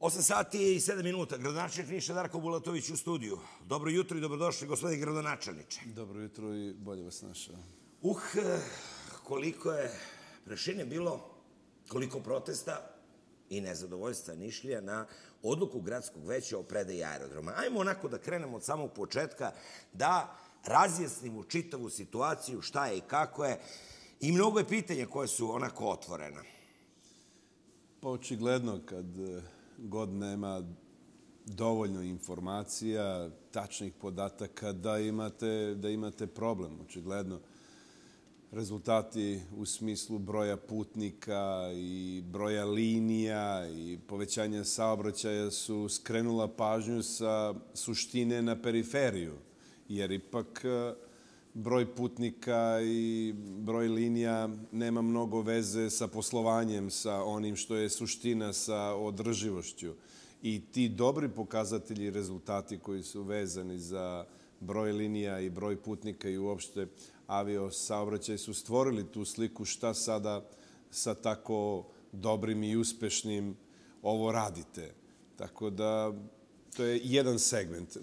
8 sati i 7 minuta. Gradonačelnik Niša Darko Bulatović u studiju. Dobro jutro i dobrodošli, gospodine gradonačelniče. Dobro jutro i bolje vas našao. Koliko je prašine bilo, koliko protesta i nezadovoljstva Nišlija na odluku gradskog veća o predaji aerodroma. Ajmo onako da krenemo od samog početka, da razjasnimo čitavu situaciju, šta je i kako je. I mnogo je pitanja koje su onako otvorena. Pa očigledno kad god nema dovoljno informacija, tačnih podataka, da imate problem, očigledno. Rezultati u smislu broja putnika i broja linija i povećanja saobraćaja su skrenula pažnju sa suštine na periferiju, jer ipak broj putnika i broj linija nema mnogo veze sa poslovanjem, sa onim što je suština, sa održivošću. I ti dobri pokazatelji i rezultati koji su vezani za broj linija i broj putnika i uopšte aviosaobraćaj su stvorili tu sliku šta sada sa tako dobrim i uspešnim ovo radite. Tako da to je jedan segment.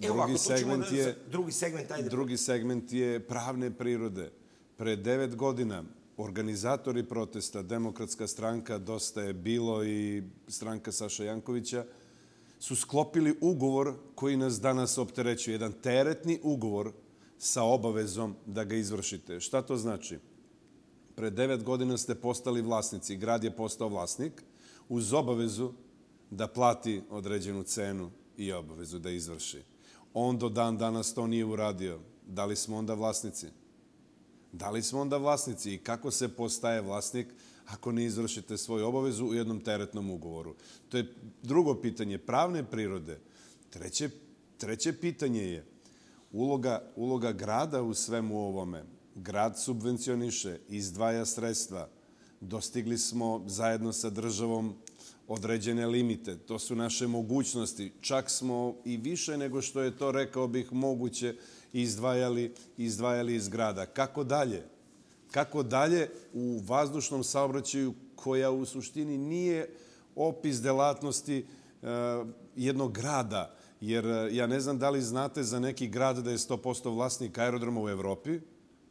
Drugi segment je pravne prirode. Pre 9 godina organizatori protesta, Demokratska stranka, Dosta je bilo i stranka Saše Jankovića, su sklopili ugovor koji nas danas opterećuje. Jedan teretni ugovor sa obavezom da ga izvršite. Šta to znači? Pre 9 godina ste postali vlasnici, grad je postao vlasnik, uz obavezu da plati određenu cenu i obavezu da izvrši. On do dan danas to nije uradio. Da li smo onda vlasnici? Da li smo onda vlasnici i kako se postaje vlasnik ako ne izvršite svoju obavezu u jednom teretnom ugovoru? To je drugo pitanje pravne prirode. Treće pitanje je uloga grada u svemu ovome. Grad subvencioniše, izdvaja sredstva. Dostigli smo zajedno sa državom određene limite. To su naše mogućnosti. Čak smo i više nego što je to, rekao bih, moguće izdvajali iz grada. Kako dalje? Kako dalje u vazdušnom saobraćaju koja u suštini nije opis delatnosti jednog grada? Jer ja ne znam da li znate za neki grad da je 100% vlasnik aerodroma u Evropi.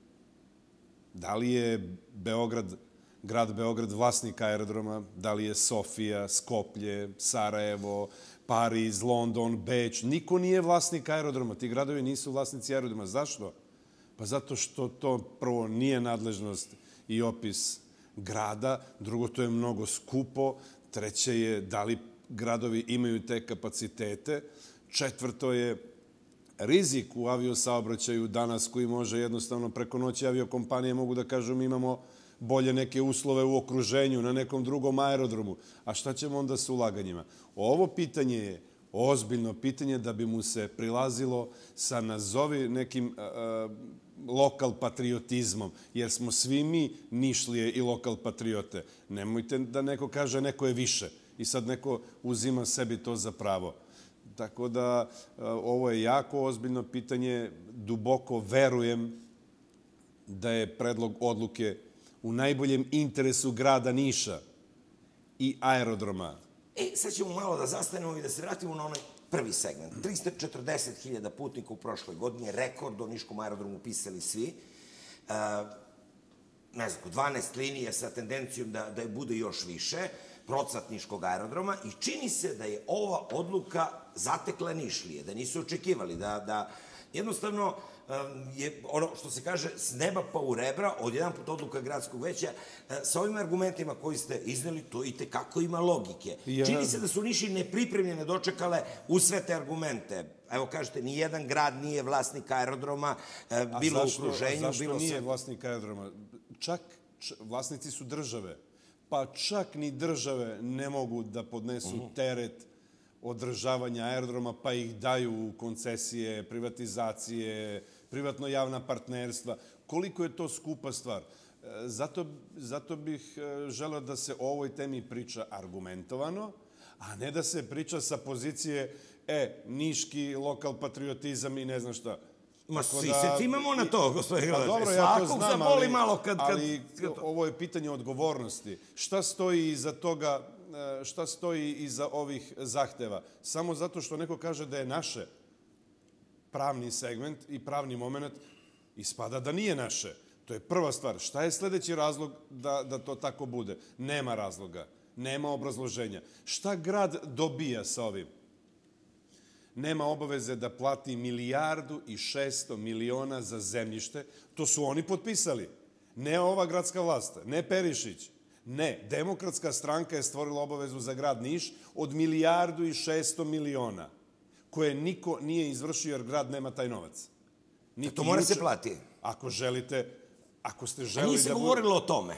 Da li je grad Beograd vlasnik aerodroma? Da li je Sofija, Skoplje, Sarajevo, Pariz, London, Beč? Niko nije vlasnik aerodroma. Ti gradovi nisu vlasnici aerodroma. Zašto? Pa zato što to prvo nije nadležnost i opis grada, drugo to je mnogo skupo, treće je da li gradovi imaju te kapacitete, četvrto je rizik u aviosaobraćaju danas koji može jednostavno preko noći aviokompanije mogu da kažu mi imamo bolje neke uslove u okruženju na nekom drugom aerodromu. A šta ćemo onda sa ulaganjima? Ovo pitanje je ozbiljno pitanje da bi mu se prilazilo sa nazovi nekim lokal patriotizmom, jer smo svi mi Nišlije i lokal patriote. Nemojte da neko kaže neko je više i sad neko uzima sebi to za pravo. Tako da ovo je jako ozbiljno pitanje. Duboko verujem da je predlog odluke u najboljem interesu grada Niša i aerodroma. Sad ćemo malo da zastanemo i da se vratimo na onaj prvi segment. 340.000 putnika u prošloj godini, rekord o Niškom aerodromu pisali svi. Ne znam, 12 linija sa tendencijom da je bude još više, procvat Niškog aerodroma i čini se da je ova odluka zatekla Nišlije, da nisu očekivali, da jednostavno je ono što se kaže s neba pa u rebra, odjedan put odluka gradskog veća, sa ovim argumentima koji ste izneli, to i tekako ima logike. Čini se da su Niši nepripremljene dočekale u sve te argumente. Evo kažete, nijedan grad nije vlasnik aerodroma, bilo u okruženju, bilo sve. Zašto nije vlasnik aerodroma? Čak vlasnici su države, pa čak ni države ne mogu da podnesu teret održavanja aerodroma, pa ih daju u koncesije, privatizacije, privatno-javna partnerstva. Koliko je to skupa stvar? Zato bih želeo da se o ovoj temi priča argumentovano, a ne da se priča sa pozicije niški lokal patriotizam i ne znam šta. Ma svi se timamo na to, gospodine Gradače. Dobro, ja to znam, ali ovo je pitanje odgovornosti. Šta stoji iza toga šta stoji iza ovih zahteva. Samo zato što neko kaže da je naše pravni segment i pravni moment, ispada da nije naše. To je prva stvar. Šta je sledeći razlog da to tako bude? Nema razloga. Nema obrazloženja. Šta grad dobija sa ovim? Nema obaveze da plati 1.600.000.000 za zemljište. To su oni potpisali. Ne ova gradska vlast, ne Perišić. Ne, Demokratska stranka je stvorila obavezu za grad Niš od 1.600.000.000 koje niko nije izvršio jer grad nema taj novac. To mora se plati. Ako želite, ako ste A želeli nije se govorilo o tome.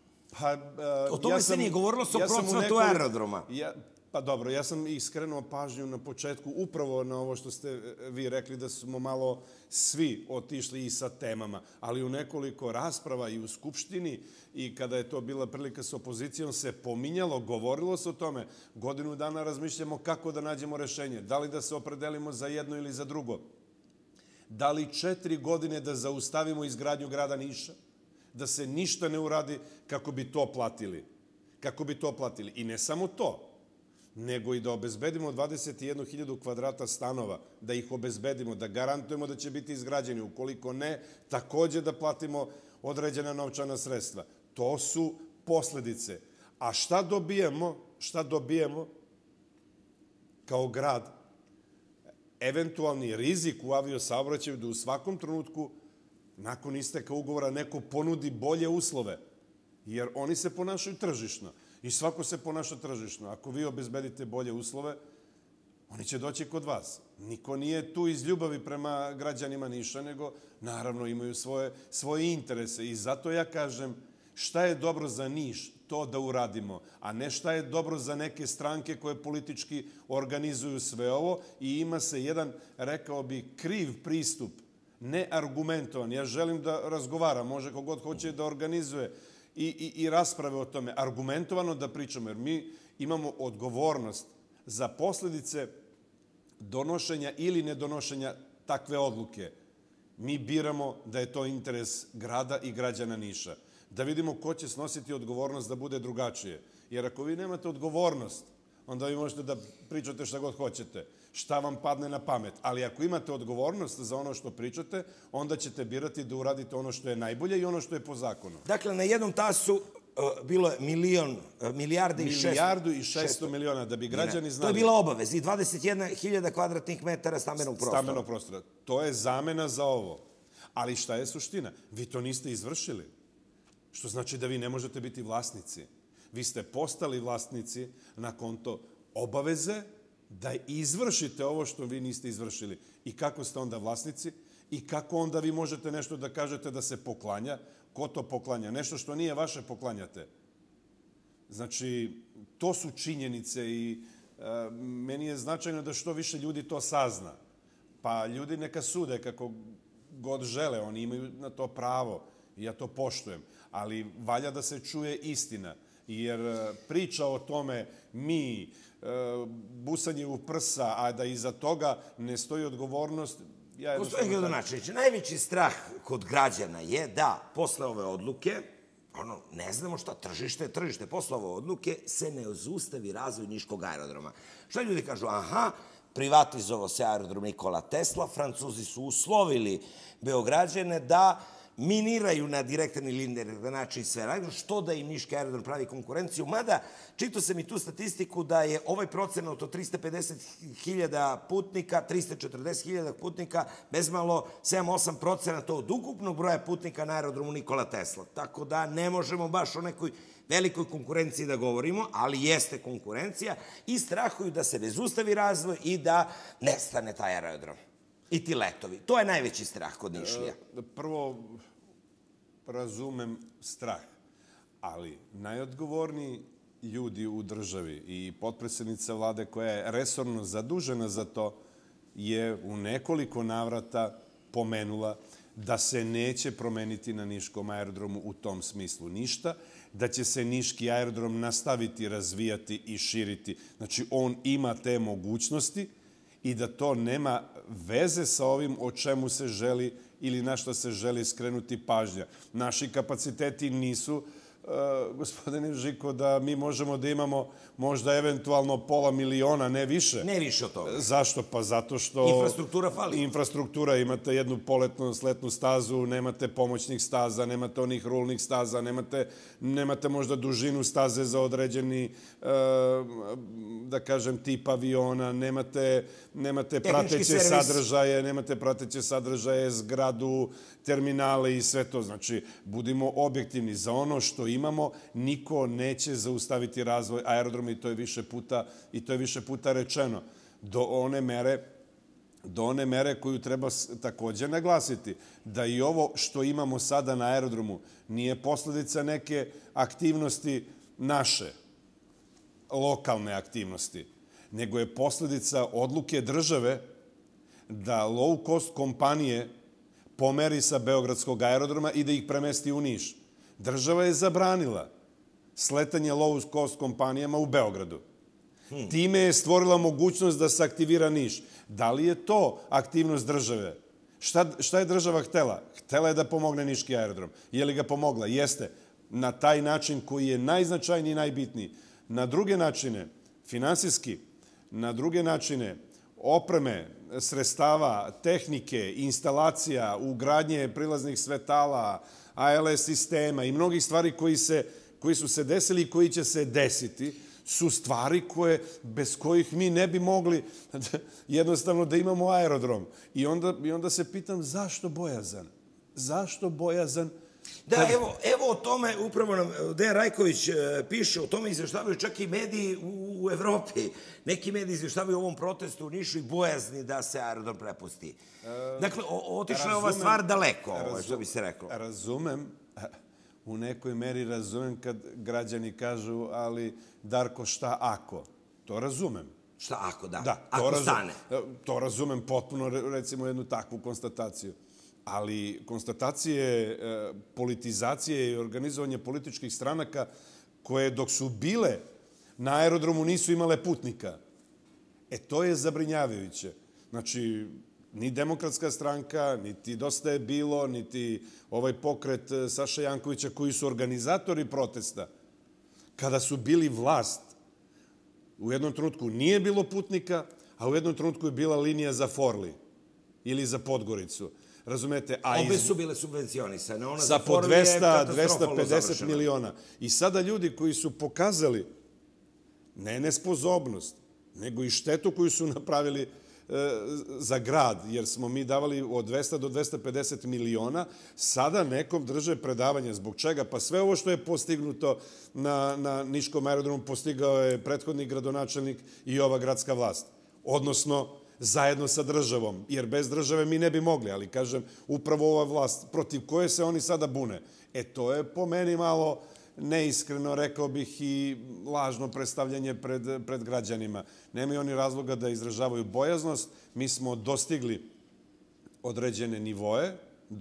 O tome se nije govorilo sa procvatu aerodroma. Pa dobro, ja sam i skrenuo pažnju na početku upravo na ovo što ste vi rekli da smo malo svi otišli i sa temama, ali u nekoliko rasprava i u Skupštini i kada je to bila prilika sa opozicijom se pominjalo, govorilo se o tome. Godinu dana razmišljamo kako da nađemo rešenje. Da li da se opredelimo za jedno ili za drugo? Da li 4 godine da zaustavimo izgradnju grada Niša? Da se ništa ne uradi kako bi to platili? Kako bi to platili? I ne samo to, nego i da obezbedimo 21.000 kvadrata stanova, da ih obezbedimo, da garantujemo da će biti izgrađeni. Ukoliko ne, takođe da platimo određena novčana sredstva. To su posledice. A šta dobijemo? Šta dobijemo kao grad? Eventualni rizik u aviosaobraćaju da u svakom trenutku nakon isteka ugovora neko ponudi bolje uslove, jer oni se ponašaju tržišno i svako se ponaša tržišno. Ako vi obezbedite bolje uslove, oni će doći kod vas. Niko nije tu iz ljubavi prema građanima Niša, nego naravno imaju svoje interese. I zato ja kažem šta je dobro za Niš, to da uradimo, a ne šta je dobro za neke stranke koje politički organizuju sve ovo i ima se jedan, rekao bi, kriv pristup, neargumentovan. Ja želim da razgovaram, može kogod hoće da organizuje i rasprave o tome, argumentovano da pričamo, jer mi imamo odgovornost za posledice donošenja ili nedonošenja takve odluke. Mi biramo da je to interes grada i građana Niša. Da vidimo ko će snositi odgovornost da bude drugačije. Jer ako vi nemate odgovornost, onda vi možete da pričate šta god hoćete, šta vam padne na pamet. Ali ako imate odgovornost za ono što pričate, onda ćete birati da uradite ono što je najbolje i ono što je po zakonu. Dakle, na jednom tasu bilo je milijardu i 600 miliona, da bi građani znali. To je bila obavez i 21.000 kvadratnih metara stambenog prostora. Stambenog prostora. To je zamena za ovo. Ali šta je suština? Vi to niste izvršili. Što znači da vi ne možete biti vlasnici. Vi ste postali vlasnici na konto obaveze da izvršite ovo što vi niste izvršili. I kako ste onda vlasnici? I kako onda vi možete nešto da kažete da se poklanja? Ko to poklanja? Nešto što nije vaše poklanjate. Znači, to su činjenice i meni je značajno da što više ljudi to sazna. Pa ljudi neka sude kako god žele, oni imaju na to pravo i ja to poštujem. Ali valja da se čuje istina. Jer priča o tome mi, busanje u prsa, a da iza toga ne stoji odgovornost... Gospodin Gradonačelnić, najveći strah kod građana je da posle ove odluke, ne znamo šta, tržište je tržište, posle ove odluke se ne zaustavi razvoj Niškog aerodroma. Šta ljudi kažu? Aha, privatizovao se aerodrom Nikola Tesla, Francuzi su uslovili Beograđane da miniraju na direktan ili indirektan način sve radno, što da im Niški aerodrom pravi konkurenciju. Mada, čitao sam i tu statistiku da je ovaj procenat od 350.000 putnika, 340.000 putnika, bezmalo 7-8% od ukupnog broja putnika na aerodromu Nikola Tesla. Tako da ne možemo baš o nekoj velikoj konkurenciji da govorimo, ali jeste konkurencija i strahuju da se ne zaustavi razvoj i da nestane taj aerodrom. I ti letovi. To je najveći strah kod Nišlija. Prvo, razumem strah, ali najodgovorniji ljudi u državi i potpredsednica vlade koja je resorno zadužena za to je u nekoliko navrata pomenula da se neće promeniti na Niškom aerodromu u tom smislu ništa, da će se Niški aerodrom nastaviti razvijati i širiti. Znači, on ima te mogućnosti i da to nema veze sa ovim o čemu se želi ili na što se želi skrenuti pažnja. Naši kapaciteti nisu gospodine Žiko, da mi možemo da imamo možda eventualno pola miliona, ne više. Ne više od toga. Zašto? Pa zato što... Infrastruktura fali. Infrastruktura, imate jednu poletnu sletnu stazu, nemate pomoćnih staza, nemate onih rulnih staza, nemate možda dužinu staze za određeni, da kažem, tip aviona, nemate prateće sadržaje, zgradu, terminale i sve to. Znači, budimo objektivni. Za ono što imamo, niko neće zaustaviti razvoj aerodroma i to je više puta rečeno. Do one mere koju treba takođe naglasiti, da i ovo što imamo sada na aerodromu nije posledica neke aktivnosti naše, lokalne aktivnosti, nego je posledica odluke države da low cost kompanije pomeri sa Beogradskog aerodroma i da ih premesti u Niš. Država je zabranila sletanje low cost kompanijama u Beogradu. Time je stvorila mogućnost da se aktivira Niš. Da li je to aktivnost države? Šta je država htela? Htela je da pomogne Niški aerodrom. Je li ga pomogla? Jeste. Na taj način koji je najznačajniji i najbitniji. Na druge načine, finansijski, na druge načine, opreme, sredstava, tehnike, instalacija, ugradnje prilaznih svetala, ALS sistema i mnogih stvari koji su se desili i koji će se desiti, su stvari bez kojih mi ne bi mogli jednostavno da imamo aerodrom. I onda se pitam zašto bojazan? Zašto bojazan? Da, evo o tome upravo nam Dejan Rajković piše, o tome izveštavaju čak i mediji u Evropi. Neki mediji izveštavaju o ovom protestu u Nišu i bojazni da se aerodrom prepusti. Dakle, otišla je ova stvar daleko, što bi se reklo. Razumem, u nekoj meri razumem kad građani kažu, ali Darko, šta ako? To razumem. Šta ako, da? Da, ako stane. To razumem potpuno, recimo, jednu takvu konstataciju. Ali konstatacije politizacije i organizovanje političkih stranaka koje dok su bile na aerodromu nisu imale putnika. To je zabrinjavajuće. Znači, ni Demokratska stranka, niti Dosta je bilo, niti ovaj pokret Saše Jankovića koji su organizatori protesta, kada su bili vlast, u jednom trenutku nije bilo putnika, a u jednom trenutku je bila linija za Forli ili za Podgoricu. Razumete? Obe su bile subvencionisane. Sa po 250 miliona. I sada ljudi koji su pokazali ne nesposobnost, nego i štetu koju su napravili za grad, jer smo mi davali od 200 do 250 miliona, sada nekom drže predavanje. Zbog čega? Pa sve ovo što je postignuto na Niškom aerodromu postigao je prethodni gradonačelnik i ova gradska vlast. Odnosno, zajedno sa državom, jer bez države mi ne bi mogli, ali kažem, upravo ova vlast protiv koje se oni sada bune. To je po meni malo neiskreno, rekao bih, i lažno predstavljanje pred građanima. Nemaju oni razloga da izražavaju bojaznost. Mi smo dostigli određene nivoe,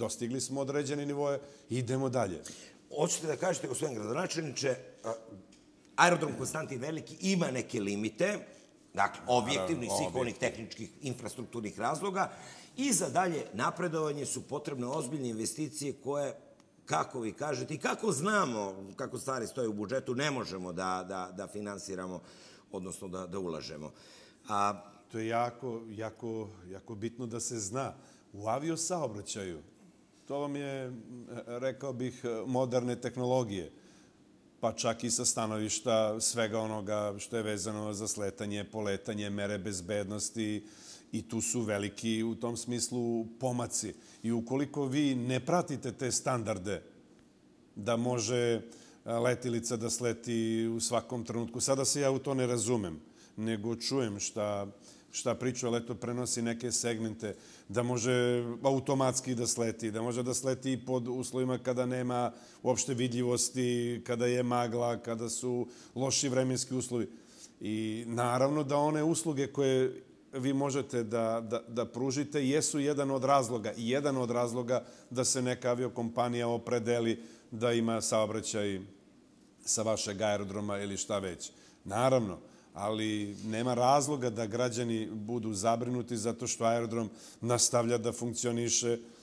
idemo dalje. Hoćete da kažete, gospodin gradonačelniče, aerodrom Konstantin Veliki ima neke limite, dakle, objektivno iz svih onih tehničkih infrastrukturnih razloga i za dalje napredovanje su potrebne ozbiljne investicije koje, kako vi kažete i kako znamo kako stvari stoje u budžetu, ne možemo da finansiramo, odnosno da ulažemo. To je jako bitno da se zna. U aviosaobraćaju, to vam je, rekao bih, moderne tehnologije, pa čak i sa stanovišta svega onoga što je vezano za sletanje, poletanje, mere bezbednosti i tu su veliki u tom smislu pomaci. I ukoliko vi ne pratite te standarde da može letilica da sleti u svakom trenutku, sada se ja u to ne razumem, nego čujem šta priča, ali eto prenosi neke segmente, da može automatski da sleti, da može da sleti i pod uslovima kada nema uopšte vidljivosti, kada je magla, kada su loši vremenski uslovi. I naravno da one usluge koje vi možete da pružite jesu jedan od razloga da se neka aviokompanija opredeli da ima saobraćaj sa vašeg aerodroma ili šta već. Naravno, ali nema razloga da građani budu zabrinuti zato što aerodrom nastavlja da funkcioniše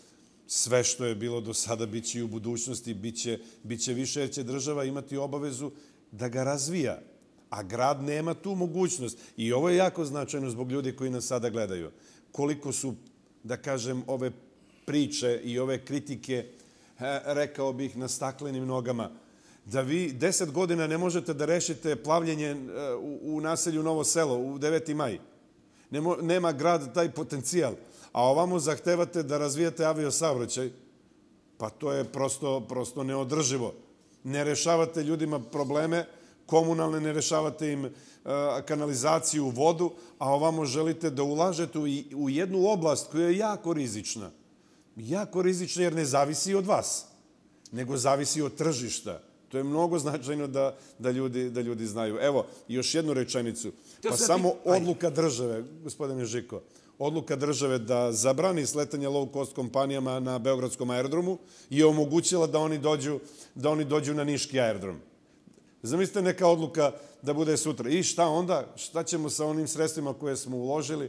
Sve što je bilo do sada biće i u budućnosti, biće više jer će država imati obavezu da ga razvija. A grad nema tu mogućnost. I ovo je jako značajno zbog ljudi koji nas sada gledaju. Koliko su, da kažem, ove priče i ove kritike, rekao bih, na staklenim nogama. Da vi 10 godina ne možete da rešite plavljenje u naselju Novo Selo, u 9. maj. Nema grad taj potencijal. A ovamo zahtevate da razvijate aviosaobraćaj, pa to je prosto neodrživo. Ne rešavate ljudima probleme, komunalne, ne rešavate im kanalizaciju, vodu, a ovamo želite da ulažete u jednu oblast koja je jako rizična. Jako rizična jer ne zavisi od vas, nego zavisi od tržišta. To je mnogo značajno da ljudi znaju. Evo, još jednu rečenicu. Pa samo odluka države, gospodine Žiko, odluka države da zabrani sletanje low cost kompanijama na Beogradskom aerodromu je omogućila da oni dođu na niški aerodrom. Zamislite neka odluka da bude sutra. I šta onda? Šta ćemo sa onim sredstvima koje smo uložili?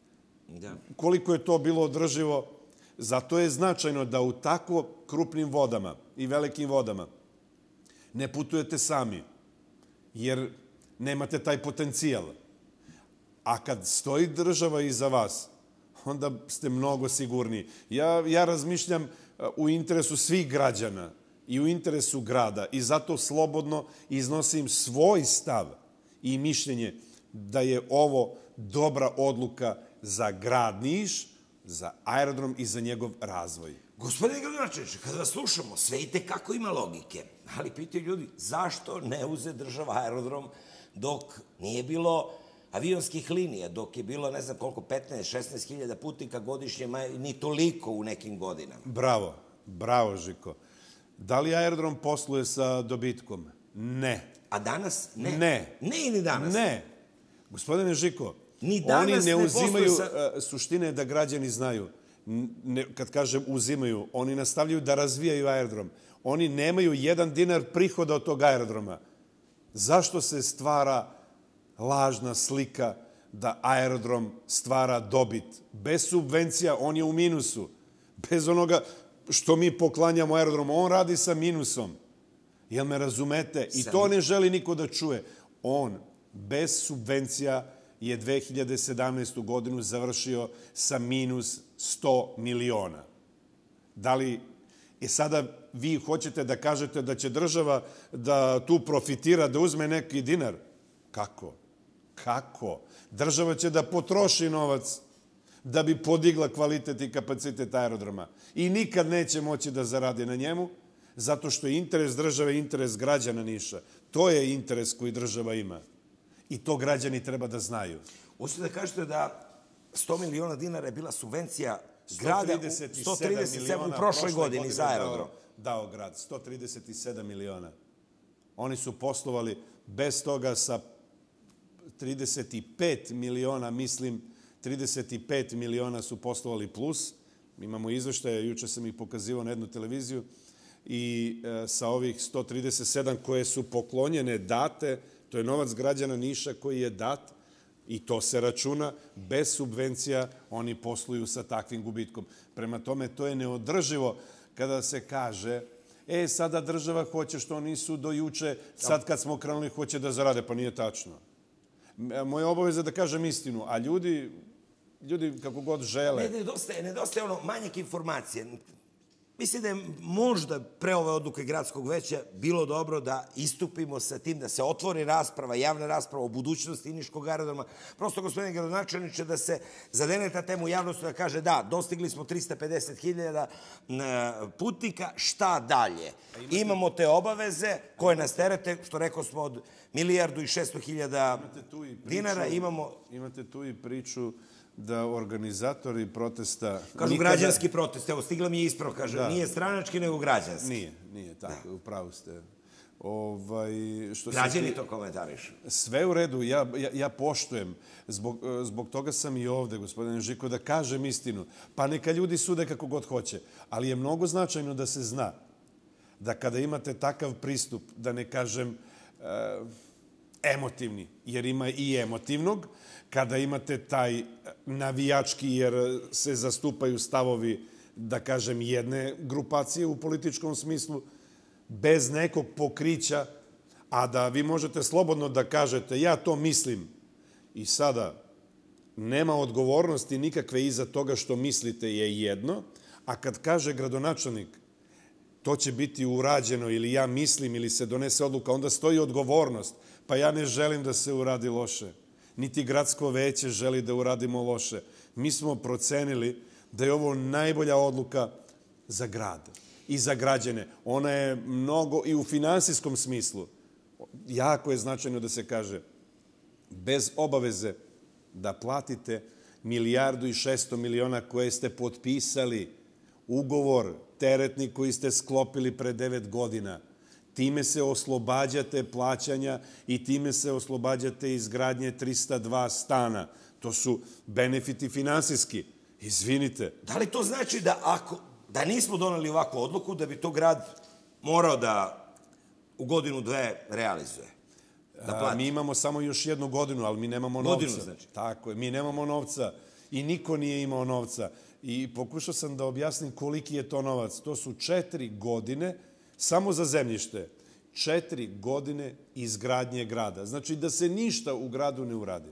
Koliko je to bilo održivo? Zato je značajno da u tako krupnim vodama i velikim vodama ne putujete sami, jer nemate taj potencijal. A kad stoji država iza vas, onda ste mnogo sigurniji. Ja razmišljam u interesu svih građana i u interesu grada i zato slobodno iznosim svoj stav i mišljenje da je ovo dobra odluka za grad Niš, za aerodrom i za njegov razvoj. Gospodine gradonačelniče, kada vas slušamo, sve i tekako ima logike, ali pitaju ljudi zašto ne uze država aerodrom dok nije bilo avionskih linija, dok je bilo ne znam koliko, 15-16 hiljada putnika godišnje, ni toliko u nekim godinama. Bravo Žiko. Da li aerodrom posluje sa dobitkom? Ne. A danas? Ne. Ne i ni danas? Ne. Gospodine Žiko, oni ne uzimaju, suština je da građani znaju, kad kažem uzimaju, oni nastavljaju da razvijaju aerodrom. Oni nemaju 1 dinar prihoda od tog aerodroma. Zašto se stvara lažna slika da aerodrom stvara dobit? Bez subvencija on je u minusu. Bez onoga što mi poklanjamo aerodromu, on radi sa minusom. Jel me razumete? I to ne želi niko da čuje. On bez subvencija je 2017. godinu završio sa minus 100 miliona. Da li sada vi hoćete da kažete da će država da tu profitira, da uzme neki dinar? Kako? Država će da potroši novac da bi podigla kvalitet i kapacitet aerodroma. I nikad neće moći da zaradi na njemu, zato što je interes države i interes građana Niša. To je interes koji država ima. I to građani treba da znaju. Hoćete da kažete da 100 miliona dinara je bila subvencija grada, 137 u prošloj godini za aerodrom. Dao grad, 137 miliona. Oni su poslovali bez toga sa 35 miliona, mislim, 35 miliona su poslovali plus. Imamo izveštaje, juče sam ih pokazivao na jednu televiziju, i sa ovih 137 koje su poklonjene, date, to je novac građana Niša koji je dat i to se računa, bez subvencija oni posluju sa takvim gubitkom. Prema tome, to je neodrživo kada se kaže sada država hoće što nisu do juče, sad kad smo krenuli hoće da zarade, pa nije tačno. Moja obaveza je da kažem istinu, a ljudi kako god žele. Nedostaje ono manjak informacije. Mislim da je možda pre ove odluke gradskog veća bilo dobro da istupimo sa tim, da se otvori rasprava, javna rasprava o budućnosti niškog aerodroma. Prosto, gospodine gradonačelniče, da se zadene ta tema u javnosti, da kaže da, dostigli smo 350.000 putnika, šta dalje? Imamo te obaveze koje nas terete, što rekao smo, od 1.600.000 dinara. Imate tu i priču da organizatori protesta... Kažu građanski protest, evo, stigla mi je ispravo, kaže, nije stranački, nego građanski. Nije, tako, upravo ste. Građani to komentarišu. Sve u redu, ja poštujem, zbog toga sam i ovde, gospodine Žiko, da kažem istinu. Pa neka ljudi sude kako god hoće, ali je mnogo značajno da se zna da kada imate takav pristup, da ne kažem emotivni, jer ima i emotivnog, kada imate taj navijački, jer se zastupaju stavovi da kažem, jedne grupacije u političkom smislu, bez nekog pokrića, a da vi možete slobodno da kažete ja to mislim i sada nema odgovornosti nikakve iza toga što mislite je jedno, a kad kaže gradonačelnik to će biti urađeno ili ja mislim ili se donese odluka, onda stoji odgovornost. Pa ja ne želim da se uradi loše. Niti gradsko veće želi da uradimo loše. Mi smo procenili da je ovo najbolja odluka za grad i za građane. Ona je mnogo i u finansijskom smislu. Jako je značajno da se kaže bez obaveze da platite 1.600.000.000 koje ste potpisali, ugovor teretni koji ste sklopili pre 9 godina. Time se oslobađate plaćanja i time se oslobađate izgradnje 302 stana. To su benefiti finansijski. Izvinite. Da li to znači da nismo doneli ovakvu odluku, da bi to grad morao da u godinu, dve realizuje? Mi imamo samo još jednu godinu, ali mi nemamo novca. Godinu, znači? Tako je, mi nemamo novca i niko nije imao novca. I pokušao sam da objasnim koliki je to novac. To su 4 godine samo za zemljište. 4 godine izgradnje grada. Znači da se ništa u gradu ne uradi.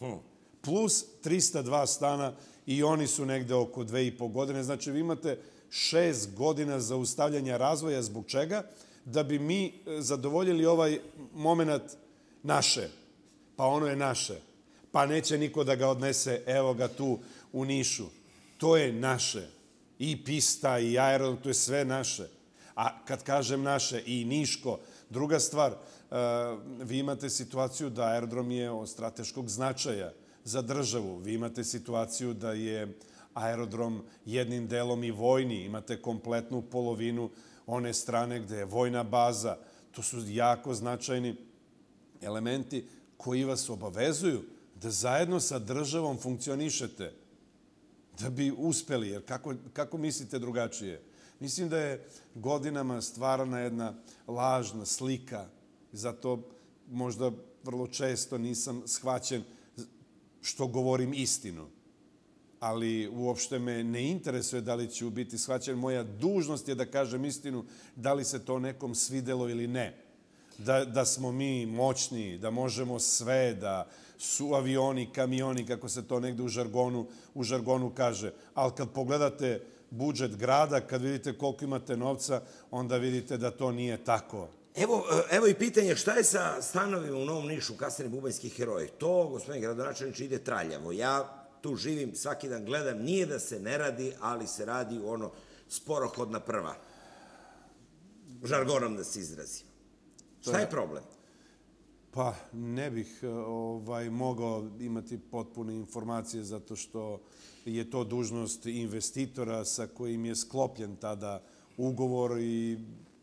Plus 302 stana i oni su negde oko 2,5 godine. Znači vi imate 6 godina zaustavljanja razvoja. Zbog čega? Da bi mi zadovoljili ovaj moment naše. Pa ono je naše. Pa neće niko da ga odnese, evo ga tu u Nišu. To je naše. I pista, i aerodrom, to je sve naše. A kad kažem naše, i Niško. Druga stvar, vi imate situaciju da aerodrom je od strateškog značaja za državu. Vi imate situaciju da je aerodrom jednim delom i vojni. Imate kompletnu polovinu one strane gde je vojna baza. To su jako značajni elementi koji vas obavezuju da zajedno sa državom funkcionišete, da bi uspeli. Jer kako mislite drugačije? Mislim da je godinama stvarana jedna lažna slika. Zato možda vrlo često nisam shvaćen što govorim istinu. Ali uopšte me ne interesuje da li ću biti shvaćen. Moja dužnost je da kažem istinu, da li se to nekom svidelo ili ne. Da smo mi moćni, da možemo sve, da su avioni, kamioni, kako se to negde u žargonu kaže. Ali kad pogledate budžet grada, kad vidite koliko imate novca, onda vidite da to nije tako. Evo i pitanje šta je sa stanovima u Novom Nišu, kasnije Bubanjski heroji. To, gospodin gradonačelniče, ide traljavo. Ja tu živim, svaki dan gledam, nije da se ne radi, ali se radi ono sporohodna prva. Žargonom da se izrazim. Šta je problem? Pa ne bih mogao imati potpune informacije zato što je to dužnost investitora sa kojim je sklopljen tada ugovor i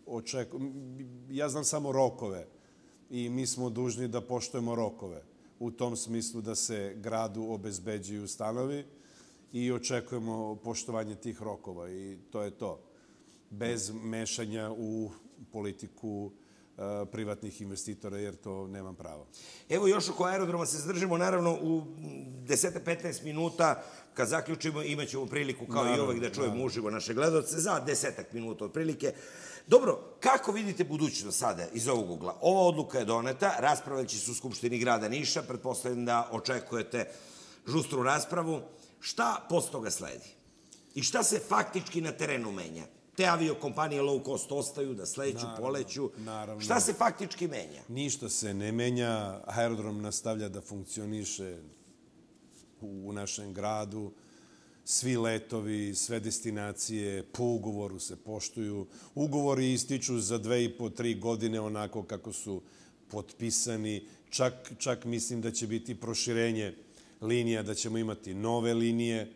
ja znam samo rokove i mi smo dužni da poštujemo rokove. U tom smislu da se gradu obezbeđuju stanovi i očekujemo poštovanje tih rokova i to je to. Bez mešanja u politiku privatnih investitora, jer to nemam pravo. Evo još oko aerodroma se zadržimo, naravno u 10-15 minuta, kad zaključimo, imaćemo priliku kao i uvek da čujemo uživo naše gledalce, za 10 minuta otprilike. Dobro, kako vidite budućnost sada iz ovog ugla? Ova odluka je doneta, raspravljaće se u Skupštini grada Niša, pretpostavljam da očekujete žustru raspravu. Šta posle toga sledi? I šta se faktički na terenu menja? Te aviokompanije low cost ostaju da sledeću, poleću. Šta se faktički menja? Ništa se ne menja. Aerodrom nastavlja da funkcioniše u našem gradu. Svi letovi, sve destinacije po ugovoru se poštuju. Ugovori ističu za 2,5-3 godine onako kako su potpisani. Čak mislim da će biti proširenje linija, da ćemo imati nove linije.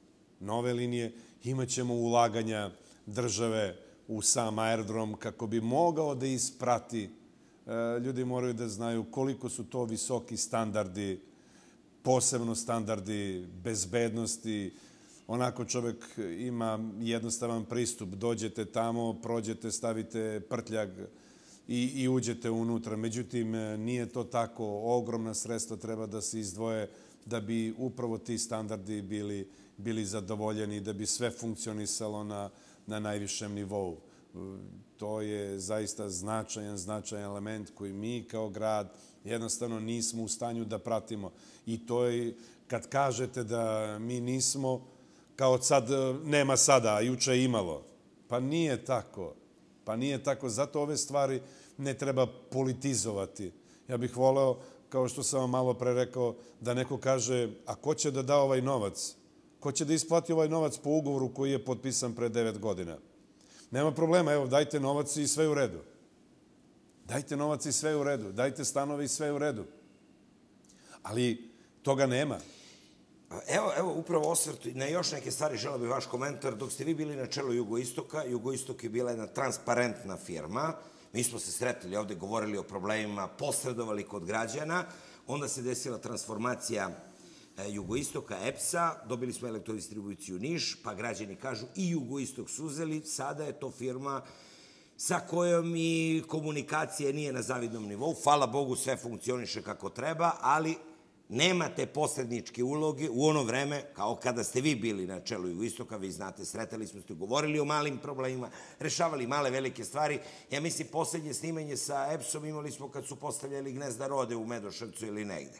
Imaćemo ulaganja države u sam aerodrom kako bi mogao da isprati. Ljudi moraju da znaju koliko su to visoki standardi, posebno standardi bezbednosti. Onako čovek ima jednostavan pristup. Dođete tamo, prođete, stavite prtljag i uđete unutra. Međutim, nije to tako. Ogromna sredstva treba da se izdvoje da bi upravo ti standardi bili bili zadovoljeni, da bi sve funkcionisalo na najvišem nivou. To je zaista značajan element koji mi kao grad jednostavno nismo u stanju da pratimo. I to je, kad kažete da mi nismo, kao sad nema sada, a juče je imalo. Pa nije tako. Pa nije tako. Zato ove stvari ne treba politizovati. Ja bih voleo, kao što sam vam malo pre rekao, da neko kaže, a ko će da da ovaj novac? Ko će da isplati ovaj novac po ugovoru koji je potpisan pre 9 godina? Nema problema, evo, dajte novac i sve je u redu. Dajte novac i sve je u redu. Dajte stanove i sve je u redu. Ali toga nema. Evo, upravo osvrt na još neke stvari, želeo bih vaš komentar. Dok ste vi bili na čelu Jugoistoka, Jugoistok je bila jedna transparentna firma. Mi smo se sretili ovde, govorili o problemima, posredovali kod građana. Onda se desila transformacija Jugoistoka, EPS-a, dobili smo elektrodistribuciju Niš, pa građani kažu i Jugoistok su uzeli, sada je to firma sa kojom i komunikacija nije na zavidnom nivou. Hvala Bogu, sve funkcioniše kako treba, ali nema te posredničke uloge u ono vreme, kao kada ste vi bili na čelu Jugoistoka, vi znate, sretali smo se, govorili o malim problemima, rešavali male, velike stvari. Ja mislim, poslednje snimanje sa EPS-om imali smo kad su postavljali gnezda rode u Medoševcu ili negde.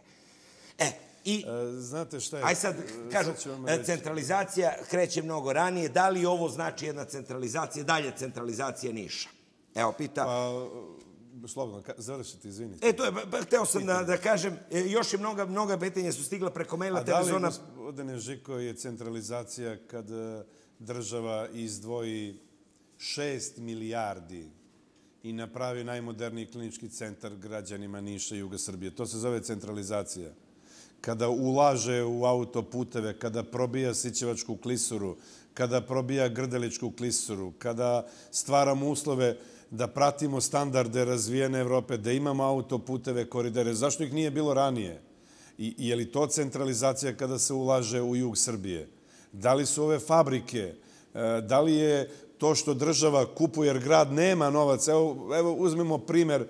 Znate šta je? Aj sad, kažu, centralizacija kreće mnogo ranije. Da li ovo znači jedna centralizacija, dalje centralizacija Niša? Evo, pita... Slobodno, završite, izvinite. To je, hteo sam da kažem, još je mnoga pitanja su stigla preko maila. A da li, gospodine Žiko, je centralizacija kad država izdvoji 6 milijardi i napravi najmoderniji klinički centar građanima Niša i Juga Srbije? To se zove centralizacija. Kada ulaže u autoputeve, kada probija Sićevačku klisuru, kada probija Grdeličku klisuru, kada stvaramo uslove da pratimo standarde razvijene Evrope, da imamo autoputeve, koridore. Zašto ih nije bilo ranije? I je li to centralizacija kada se ulaže u jug Srbije? Da li su ove fabrike? Da li je to što država kupuje jer grad nema novac? Evo uzmemo primer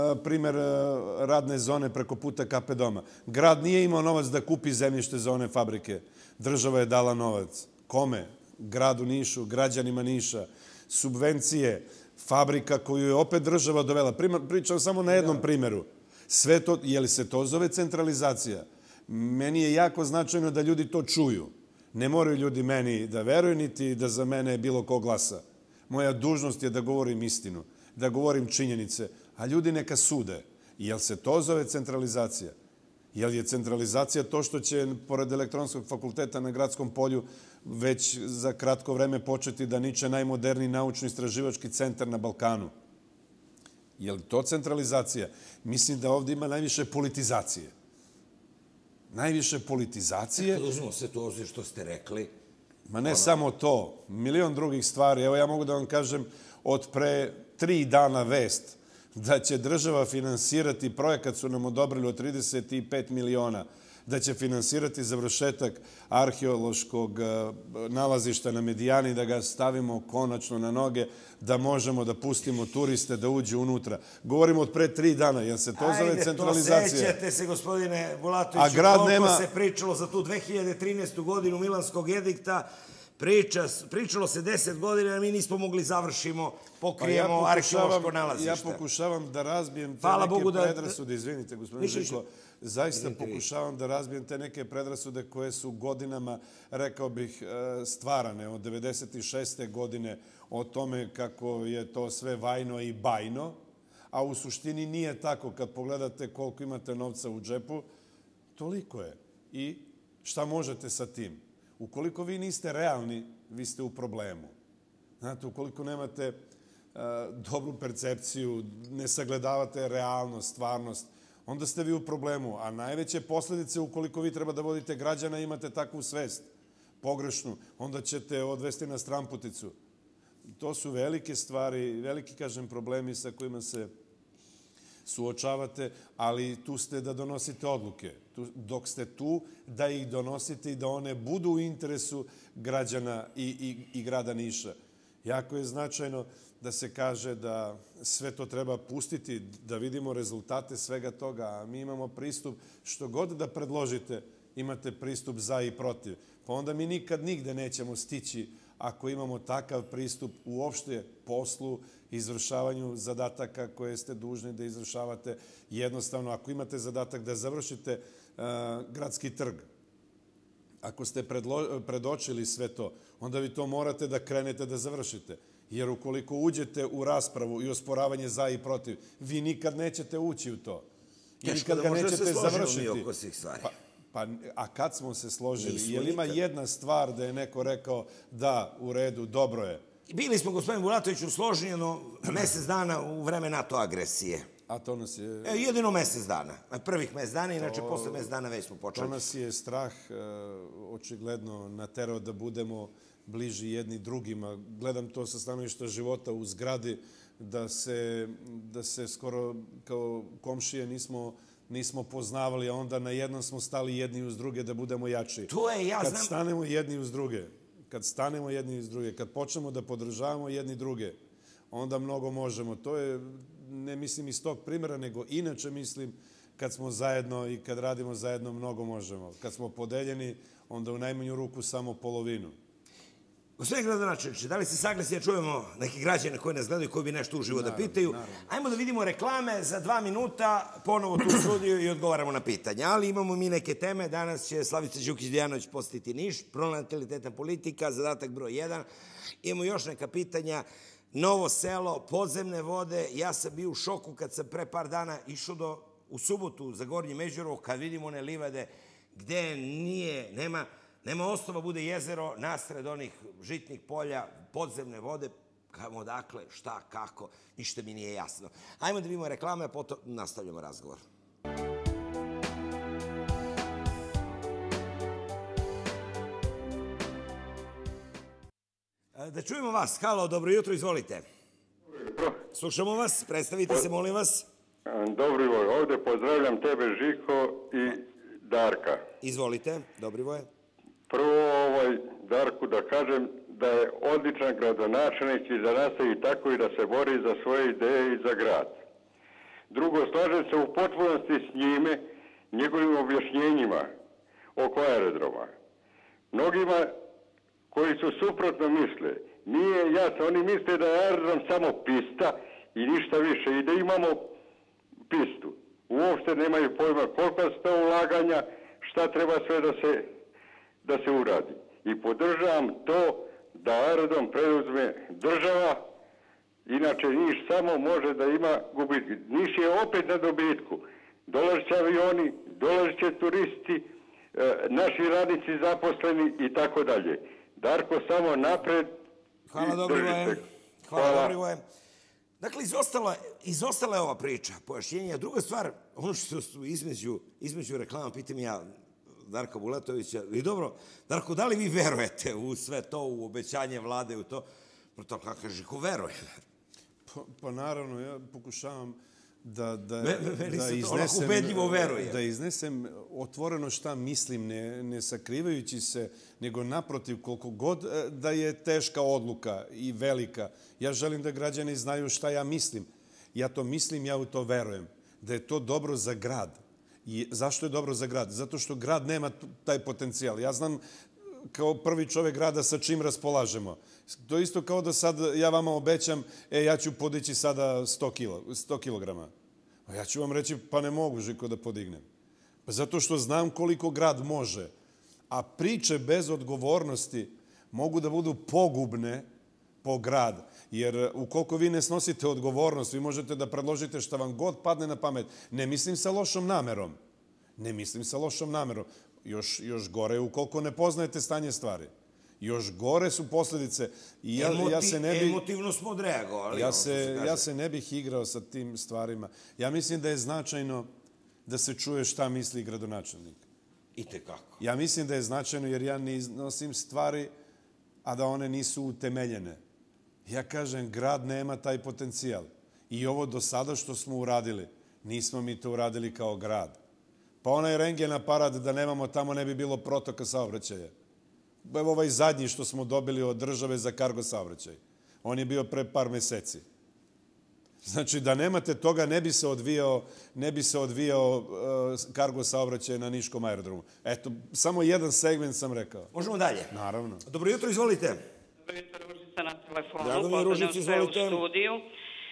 radne zone preko puta KP doma. Grad nije imao novac da kupi zemljište za one fabrike. Država je dala novac. Kome? Gradu Nišu, građanima Niša. Subvencije, fabrika koju je opet država dovela. Pričam samo na jednom primeru. Sve to, je li se to zove centralizacija? Meni je jako značajno da ljudi to čuju. Ne moraju ljudi meni da veruju, niti da za mene bilo ko glasa. Moja dužnost je da govorim istinu, da govorim činjenice, a ljudi neka sude. Jel se to zove centralizacija? Jel je centralizacija to što će, pored elektronskog fakulteta na Gradskom polju, već za kratko vreme početi da niče najmoderniji naučno-istraživački centar na Balkanu? Je li to centralizacija? Mislim da ovde ima najviše politizacije. Najviše politizacije. Kad uzmemo sve to ovdje što ste rekli. Ma ne samo to. Milion drugih stvari. Evo ja mogu da vam kažem od pre 3 dana vest da će država finansirati, projekat su nam odobrili od 35 miliona, da će finansirati završetak arheološkog nalazišta na Medijani, da ga stavimo konačno na noge, da možemo da pustimo turiste da uđu unutra. Govorimo od pre 3 dana, jel se to zove centralizacija? Ajde, to sećate se, gospodine Bulatoviću, koliko se pričalo za tu 2013. godinu Milanskog edikta. Pričalo se 10 godina, a mi nismo mogli završimo, pokrijemo arheološko nalazište. Ja pokušavam da razbijem te neke predrasude, izvinite, gospodine Žiko, zaista pokušavam da razbijem te neke predrasude koje su godinama, rekao bih, stvarane od 96. godine o tome kako je to sve vajno i bajno, a u suštini nije tako. Kad pogledate koliko imate novca u džepu, toliko je. I šta možete sa tim? Ukoliko vi niste realni, vi ste u problemu. Znate, ukoliko nemate dobru percepciju, ne sagledavate realnost, stvarnost, onda ste vi u problemu. A najveće posledice, ukoliko vi treba da vodite građana, imate takvu svest, pogrešnu, onda ćete odvesti na stramputicu. To su velike stvari, veliki, kažem, problemi sa kojima se suočavate, ali tu ste da donosite odluke. Dok ste tu, da ih donosite i da one budu u interesu građana i grada Niša. Jako je značajno da se kaže da sve to treba pustiti, da vidimo rezultate svega toga, a mi imamo pristup što god da predložite, imate pristup za i protiv. Pa onda mi nikad nigde nećemo stići ako imamo takav pristup uopšte poslu, izvršavanju zadataka koje ste dužni da izvršavate. Jednostavno, ako imate zadatak da završite gradski trg, ako ste predočili sve to, onda vi to morate da krenete da završite. Jer ukoliko uđete u raspravu i osporavanje za i protiv, vi nikad nećete ući u to. I nikad ga nećete završiti. A kad smo se složili? Je li ima jedna stvar da je neko rekao da, u redu, dobro je? Bili smo, gospodin Bulatoviću, složeni mesec dana u vreme NATO agresije. A to nas je... Jedino mesec dana. Prvih mesec dana, inače posle mesec dana već smo počeli. To nas je strah očigledno naterao da budemo bliži jedni drugima. Gledam to sa stanovišta života u zgradi, da se skoro kao komšije nismo poznavali, a onda na jednom smo stali jedni uz druge da budemo jači. To je, ja znam... Kad stanemo jedni uz druge, kad počnemo da podržavamo jedni druge, onda mnogo možemo. To je, ne mislim iz tog primjera, nego inače mislim kad smo zajedno i kad radimo zajedno mnogo možemo. Kad smo podeljeni, onda u najmanju ruku samo polovinu. Gospodine gradonačelniče, da li ste saglasni da čujemo neke građane koji nas gledaju, koji bi nešto uživo da pitaju? Ajmo da vidimo reklame za 2 minuta, ponovo tu u studiju i odgovaramo na pitanja. Ali imamo mi neke teme. Danas će Slavica Đukić-Dejanović posetiti Niš, pronatalitetna politika, zadatak broj 1. Imamo još neka pitanja. Novo selo, podzemne vode. Ja sam bio u šoku kad sam pre par dana išao u subotu za Gornji Međurovo, kad vidimo one livade gde nema osnova, bude jezero nasred onih žitnih polja, podzemne vode, kamo odakle, šta, kako, ništa mi nije jasno. Ajmo da vidimo reklame, a potom nastavljamo razgovor. Da čujemo vas. Halo, dobro jutro, izvolite. Slušamo vas, predstavite se, molim vas. Dobrivoj, ovde pozdravljam tebe, Žiko, i Darka. Izvolite, Dobrivoje. Prvo, Darku, da kažem da je odličan gradonačelnik i da nastavi tako i da se bori za svoje ideje i za grad. Drugo, slažem se u potpunosti s njime, njegovim objašnjenjima oko aerodroma. Mnogima koji su suprotno misle, nije jasno, oni misle da je aerodrom samo pista i ništa više i da imamo pistu. Uopšte nemaju pojma koliko su to ulaganja, šta treba sve da se uradi. I podržavam to da aerodrom preuzme država, inače Niš samo može da ima gubitke. Niš je opet na dobitku. Dolazit će avioni, dolazit će turisti, naši radnici zaposleni i tako dalje. Darko, samo napred. Hvala, Dobrivoje. Hvala, Dobrivoje. Dakle, izostala je ova priča, pojašnjenja. Druga stvar, ono što su između reklama, pitam ja Darka Bulatovića, i dobro, Darko, da li vi verujete u sve to, u obećanje vlade, u to? To kako kaže, ko veruje? Pa naravno, ja pokušavam da iznesem otvoreno šta mislim, ne sakrivajući se, nego naprotiv, koliko god da je teška odluka i velika. Ja želim da građani znaju šta ja mislim. Ja to mislim, ja u to verujem. Da je to dobro za grad. I zašto je dobro za grad? Zato što grad nema taj potencijal. Ja znam kao prvi čovek grada sa čim raspolažemo. To je isto kao da sad ja vama obećam, ja ću podići sada 100 kilograma. A ja ću vam reći, pa ne mogu, Žiko, da podignem. Pa zato što znam koliko grad može. A priče bez odgovornosti mogu da budu pogubne po grad. Jer ukoliko vi ne snosite odgovornost, vi možete da predložite šta vam god padne na pamet. Ne mislim sa lošom namerom. Još gore je ukoliko ne poznajete stanje stvari. Još gore su posljedice. Emotivno smo odreagovali. Ja se ne bih igrao sa tim stvarima. Ja mislim da je značajno da se čuje šta misli gradonačelnik. I tekako. Ja mislim da je značajno jer ja ne iznosim stvari, a da one nisu utemeljene. Ja kažem, grad nema taj potencijal. I ovo do sada što smo uradili, nismo mi to uradili kao grad. Pa onaj rendgen aparat da nemamo tamo ne bi bilo protoka saobraćaja. Evo ovaj zadnji što smo dobili od države za kargo saobraćaj. On je bio pre par meseci. Znači, da nemate toga, ne bi se odvijao kargo saobraćaj na Niškom aerodromu. Eto, samo jedan segment sam rekao. Možemo dalje? Naravno. Dobro jutro, izvolite. Dobro jutro, Ružica na telefonu. Drago mi, Ružica, izvolite. U studiju.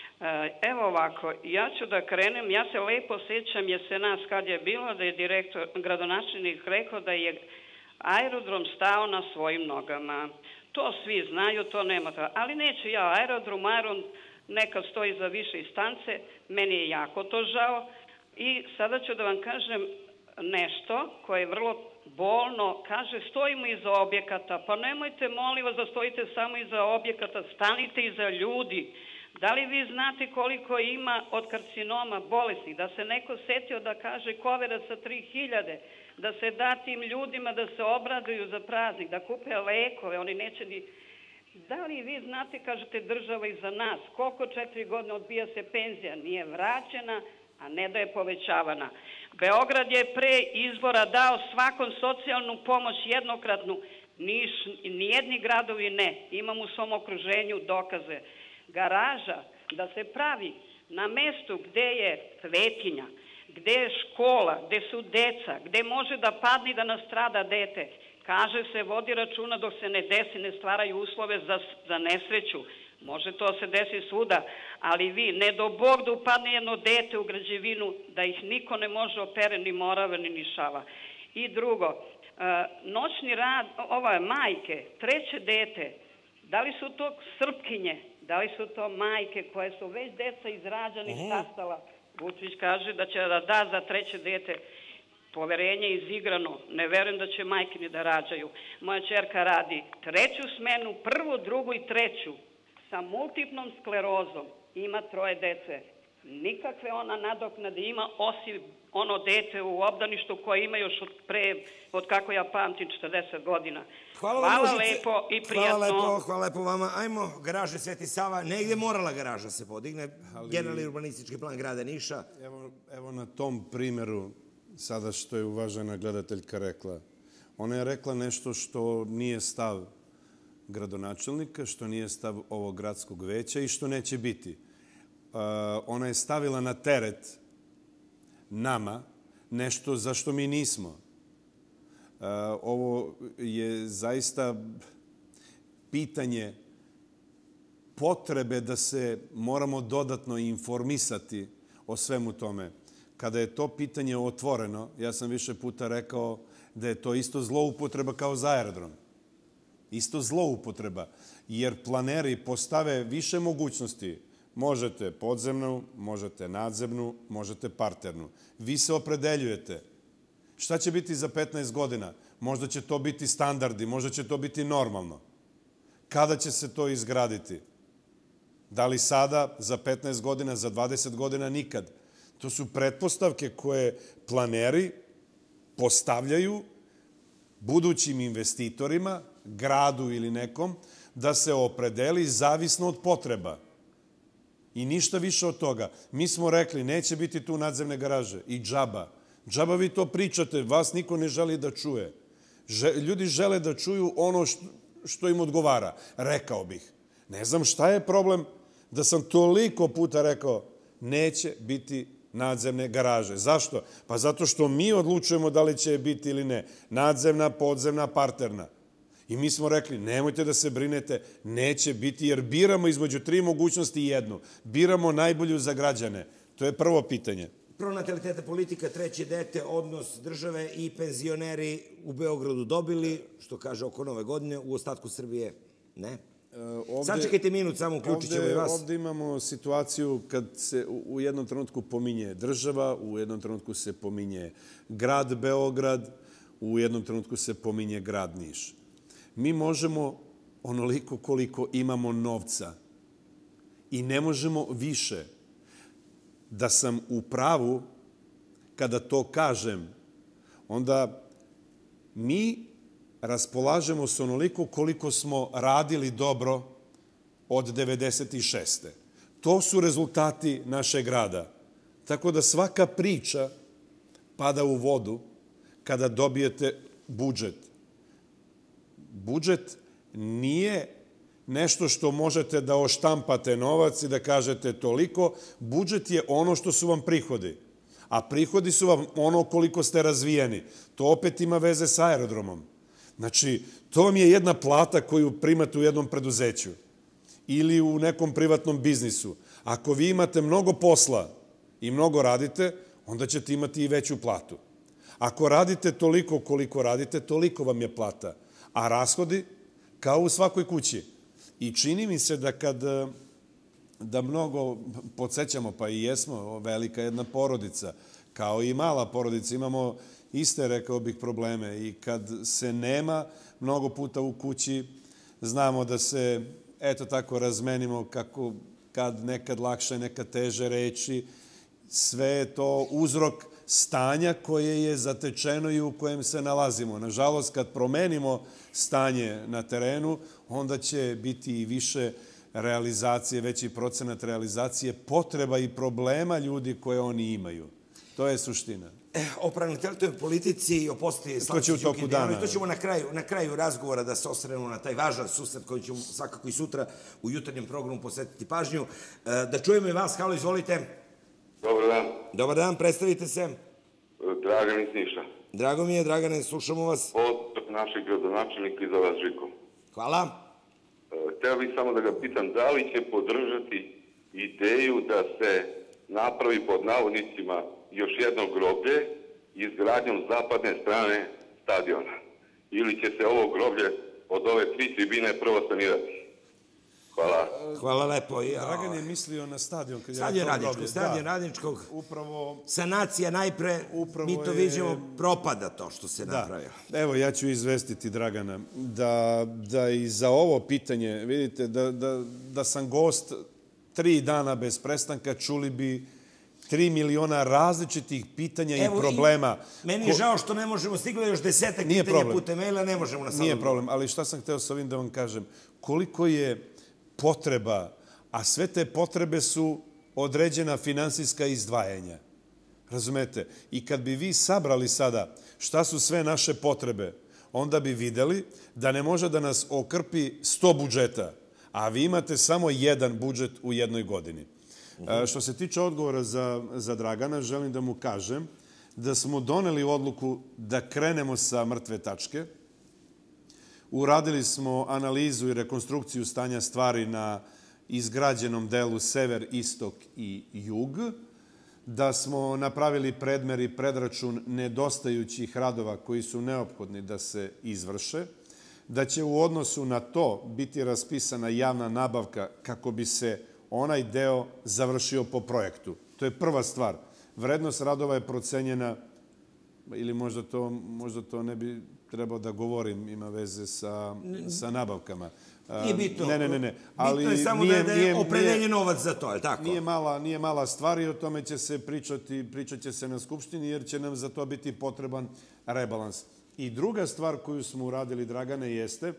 Evo ovako, ja ću da krenem, ja se lepo sjećam jesenas kad je bilo da je gradonačelnik rekao da je aerodrom stao na svojim nogama. To svi znaju, to nema to. Ali neću ja aerodrom nekad stoji za više instance, meni je jako to žao. I sada ću da vam kažem nešto koje je vrlo bolno. Kaže, stojimo iza objekata. Pa nemojte, molim vas, da stojite samo iza objekata, stanite iza ljudi. Da li vi znate koliko ima od karcinoma bolesnih? Da se neko setio da kaže kovera sa 3000, da se da tim ljudima da se obraduju za praznik, da kupe lekove, oni neće ni... Da li vi znate, kažete, država iza nas, koliko 4 godine odbija se penzija, nije vraćena, a ne da je povećavana. Beograd je pre izbora dao svakom socijalnu pomoć jednokratnu, nijedni gradovi ne, imam u svom okruženju dokaze. Garaža da se pravi na mestu gde je svetinja, gde je škola, gde su deca, gde može da padne i da nastrada dete. Kaže se, vodi računa dok se ne desi, ne stvaraju uslove za nesreću. Može to se desi svuda, ali vi, ne do Bog da upadne jedno dete u građevinu, da ih niko ne može opere, ni morava, ni nišava. I drugo, noćni rad, majke, treće dete, da li su to Srpkinje, da li su to majke koje su već deca izrađani sastala? Vučić kaže da će da da za treće dete. Poverenje izigrano. Ne verujem da će majke ni da rađaju. Moja ćerka radi 3. smenu, 1., 2. i 3. sa multipnom sklerozom. Ima 3 dece. Nikakve ona nadoknade ima, osim ono dete u obdaništu koje ima još od kako ja pamtim 40 godina. Hvala lepo i prijatno. Hvala lepo vama. Ajmo, garaže Sveti Sava. Negdje morala garaža se podigne. Generalni urbanistički plan grada Niša. Evo na tom primjeru sada što je uvažena gledateljka rekla. Ona je rekla nešto što nije stav gradonačelnika, što nije stav ovog gradskog veća i što neće biti. Ona je stavila na teret nama nešto za što mi nismo. Ovo je zaista pitanje potrebe da se moramo dodatno informisati o svemu tome. Kada je to pitanje otvoreno, ja sam više puta rekao da je to isto zloupotreba kao za aerodrom. Isto zloupotreba, jer planeri postave više mogućnosti. Možete podzemnu, možete nadzemnu, možete parternu. Vi se opredeljujete. Šta će biti za 15 godina? Možda će to biti standardi, možda će to biti normalno. Kada će se to izgraditi? Da li sada, za 15 godina, za 20 godina, nikad? To su pretpostavke koje planeri postavljaju budućim investitorima, gradu ili nekom, da se opredeli zavisno od potreba. I ništa više od toga. Mi smo rekli, neće biti tu nadzemne garaže. I džaba. Džaba vi to pričate, vas niko ne želi da čuje. Ljudi žele da čuju ono što im odgovara. Rekao bih. Ne znam šta je problem da sam toliko puta rekao, neće biti nadzemne garaže. Zašto? Pa zato što mi odlučujemo da li će biti ili ne. Nadzemna, podzemna, parterna. I mi smo rekli, nemojte da se brinete, neće biti, jer biramo između 3 mogućnosti i jednu. Biramo najbolju za građane. To je prvo pitanje. Pronatalitetna politika, treće dete, odnos države i penzioneri u Beogradu dobili, što kaže oko Nove godine, u ostatku Srbije ne. Sačekajte minut, samo uključit ćemo i vas. Ovdje imamo situaciju kad se u jednom trenutku pominje država, u jednom trenutku se pominje grad Beograd, u jednom trenutku se pominje grad Niš. Mi možemo onoliko koliko imamo novca i ne možemo više. Da sam u pravu kada to kažem, onda mi raspolažemo s onoliko koliko smo radili dobro od 96. To su rezultati našeg grada. Tako da svaka priča pada u vodu kada dobijete budžet. Budžet nije nešto što možete da oštampate novac i da kažete toliko. Budžet je ono što su vam prihodi. A prihodi su vam ono koliko ste razvijeni. To opet ima veze sa aerodromom. Znači, to vam je jedna plata koju primate u jednom preduzeću ili u nekom privatnom biznisu. Ako vi imate mnogo posla i mnogo radite, onda ćete imati i veću platu. Ako radite toliko koliko radite, toliko vam je plata. A rashodi, kao u svakoj kući. I čini mi se da mnogo podsjećamo, pa i jesmo, velika jedna porodica, kao i mala porodica, imamo iste, rekao bih, probleme. I kad se nema mnogo puta u kući, znamo da se, eto tako, razmenimo kako kad nekad lakše, nekad teže reći. Sve je to uzrok stanja koje je zatečeno i u kojem se nalazimo. Nažalost, kad promenimo stanje na terenu, onda će biti i više realizacije, veći procenat realizacije potreba i problema ljudi koje oni imaju. To je suština. O pronatalitetnoj politici i o postoji Slavića Đukanovića. To ćemo na kraju razgovora da se osvrnemo na taj važan susret koji ćemo svakako i sutra u jutarnjem programu posvetiti pažnju. Da čujemo i vas. Halo, izvolite. Dobar dan. Dobar dan, predstavite se. Dragan iz Niša. Drago mi je, Dragane, slušamo vas. Od našeg gradonačelnika i za vas, Žiko. Hvala. Hteo bih samo da ga pitam da li će podržati ideju da se napravi pod navodnicima još jedno groblje izgradnjom zapadne strane stadiona. Ili će se ovo groblje od ove 3 tribine prvo sanirati. Hvala. Hvala lepo. Dragan je mislio na stadion. Stadion Radničkog. Upravo... Sanacija najpre, mi to vidimo, propada to što se napravilo. Evo, ja ću izvestiti Dragana da i za ovo pitanje, vidite, da sam gost 3 dana bez prestanka, čuli bi 3 miliona različitih pitanja i problema. Meni je žao što ne možemo, stiglo još 10 pitanja putem maila, ne možemo na sada. Nije problem, ali šta sam hteo sa ovim da vam kažem? Koliko je potreba, a sve te potrebe su određena finansijska izdvajanja. Razumete? I kad bi vi sabrali sada šta su sve naše potrebe, onda bi videli da ne može da nas okrpi 100 budžeta, a vi imate samo jedan budžet u jednoj godini. Što se tiče odgovora za Dragana, želim da mu kažem da smo doneli odluku da krenemo sa mrtve tačke. Uradili smo analizu i rekonstrukciju stanja stvari na izgrađenom delu sever, istok i jug, da smo napravili predmer i predračun nedostajućih radova koji su neophodni da se izvrše, da će u odnosu na to biti raspisana javna nabavka kako bi se onaj deo završio po projektu. To je prva stvar. Vrednost radova je procenjena, ili možda to ne bi trebao da govorim, ima veze sa nabavkama. Nije bitno. Ne. Bitno je samo da je opredeljen novac za to, je li tako? Nije mala stvar i o tome će se pričat će se na Skupštini, jer će nam za to biti potreban rebalans. I druga stvar koju smo uradili, Dragane, jeste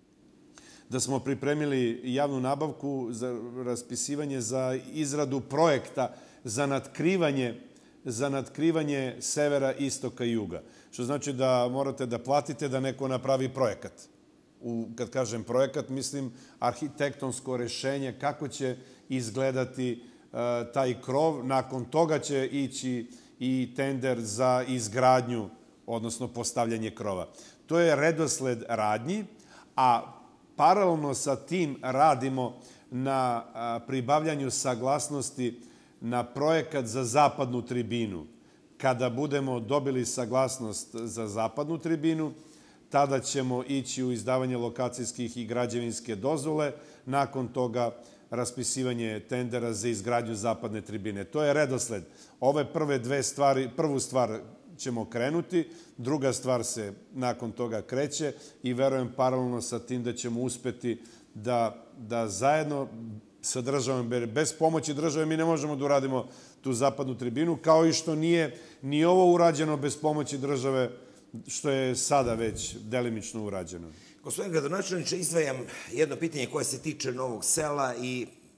da smo pripremili javnu nabavku za raspisivanje za izradu projekta za natkrivanje severa, istoka i juga. Što znači da morate da platite da neko napravi projekat. Kad kažem projekat, mislim arhitektonsko rešenje kako će izgledati taj krov. Nakon toga će ići i tender za izgradnju, odnosno postavljanje krova. To je redosled radnji, a paralelno sa tim radimo na pribavljanju saglasnosti na projekat za zapadnu tribinu. Kada budemo dobili saglasnost za zapadnu tribinu, tada ćemo ići u izdavanje lokacijskih i građevinske dozvole, nakon toga raspisivanje tendera za izgradnju zapadne tribine. To je redosled. Ove prve 2 stvari, prvu stvar ćemo krenuti, druga stvar se nakon toga kreće i verujem paralelno sa tim da ćemo uspeti da zajedno sa državom, bez pomoći države mi ne možemo da uradimo tu zapadnu tribinu, kao i što nije ni ovo urađeno bez pomoći države, što je sada već delimično urađeno. Gospodin gradonačelniče, izdvajam jedno pitanje koje se tiče Novog Sela i